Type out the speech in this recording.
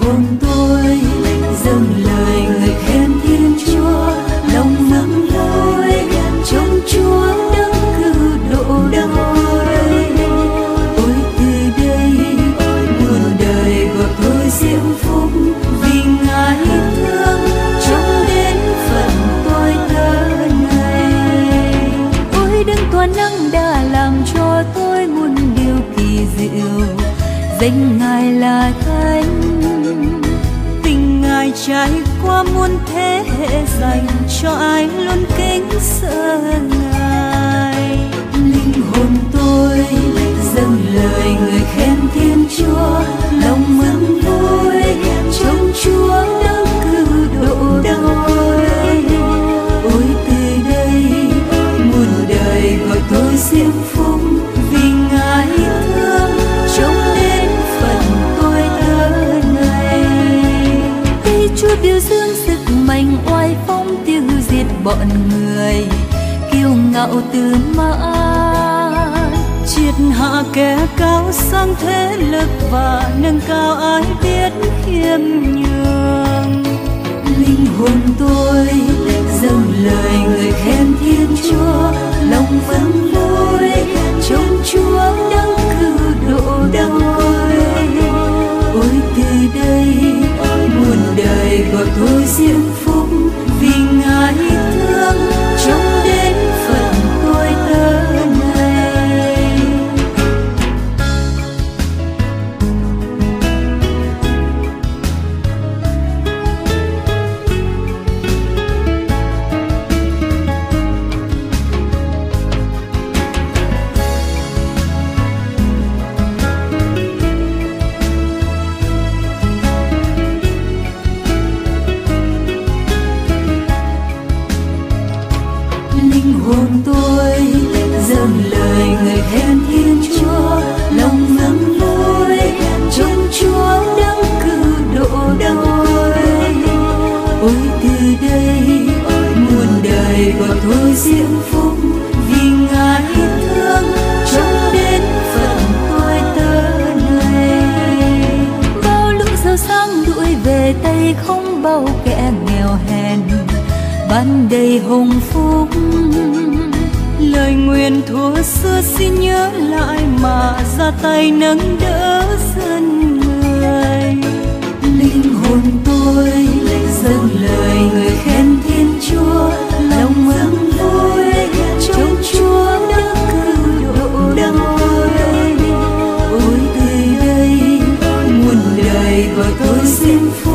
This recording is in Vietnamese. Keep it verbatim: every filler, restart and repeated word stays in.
hồn tôi dâng lời người khen Thiên Chúa, lòng mừng vui trong Chúa đấng cứu độ đời. Ôi từ đây muôn đời gọi tôi diễm phúc, vì Ngài thương trong đến phận tôi thơ này. Ôi đấng toàn năng đã làm cho tôi muôn điều kỳ diệu, danh Ngài là thánh, tình Ngài trải qua muôn thế hệ, dành cho ai luôn kính sợ Ngài. Linh hồn tôi dâng lời người khen Thiên Chúa, lòng mừng vui trong Chúa đấng cứu độ đời. Ôi từ đây muôn đời gọi tôi diễm phúc, vì Ngài thương trong đến phận tôi thơ này. Khi Chúa biểu dương sức mạnh oai phong, tiêu diệt bọn người kiêu ngạo từ mãn, triệt hạ kẻ cao sang thế lực và nâng cao ai biết khiêm nhường. Linh hồn tôi dâng lời người khen Thiên Chúa, lòng mừng vui trong Chúa đấng cứu độ đời. Ôi từ đây muôn đời gọi tôi diễm phúc, vì Ngài thương trong đến phận tôi thơ này. Linh hồn tôi dâng lời người khen Thiên Chúa, lòng mừng vui trong Chúa đấng cứu độ đời. Ôi từ đây muôn đời gọi tôi diễm phúc, vì Ngài thương trong đến phận tôi thơ này. Bao lũ giàu sang đuổi về tay, không bao kẻ nghèo hèn ban đầy hồng phúc. Lời nguyền thuở xưa xin nhớ lại mà ra tay nâng đỡ dân người. Linh hồn tôi dâng lời người khen Thiên Chúa, lòng mừng vui trong Chúa đấng cứu độ đời. Ôi từ đây muôn đời gọi tôi diễm phúc,